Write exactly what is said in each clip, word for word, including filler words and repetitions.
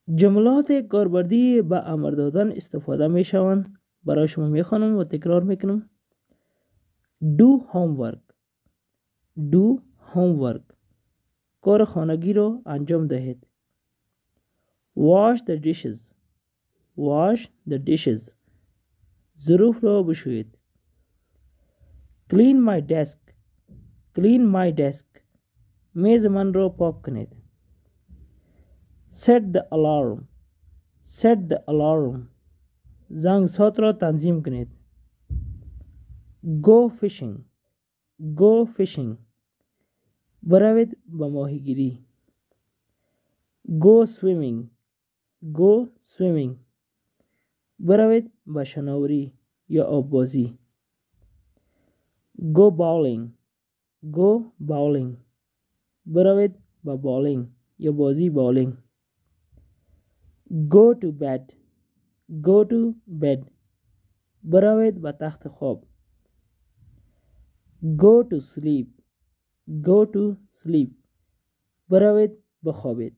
جملات کاربردی با امر دادن استفاده میشوند. برای شما میخوانم و تکرار میکنم. do homework do homework کار خانگی را انجام دهید. wash the dishes wash the dishes ظروف را بشویید. clean my desk clean my desk میز من را پاک کنید. set the alarm set the alarm زنگ ساعت را تنظیم کنید. go fishing go fishing بروید به ماهیگیری. go swimming go swimming بروید به شناوری یا آببازی. go bowling go bowling بروید به بالینگ یا بازی بالینگ. go to bed go to bed بروید به تخت خواب. go to sleep go to sleep بروید بخوابید.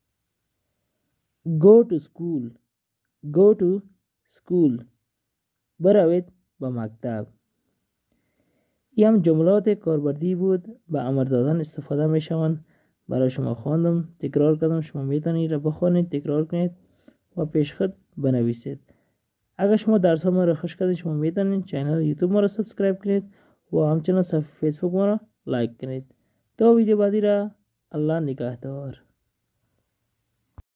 go to school go to school بروید به مکتب. این هم جملات کاربردی بود به امر دادن استفاده می شوند. برای شما خواندم، تکرار کردم. شما میتونید را بخوانید، تکرار کنید و پیشخط بنویسید. اگر شما درس ها ما را خوش کردید، شما میتونید چینل یوتیوب ما را سبسکرایب کنید و همچنین صفحه فیسبوک ما را لایک کنید. تا ویدیو بعدی را الله نگهدار.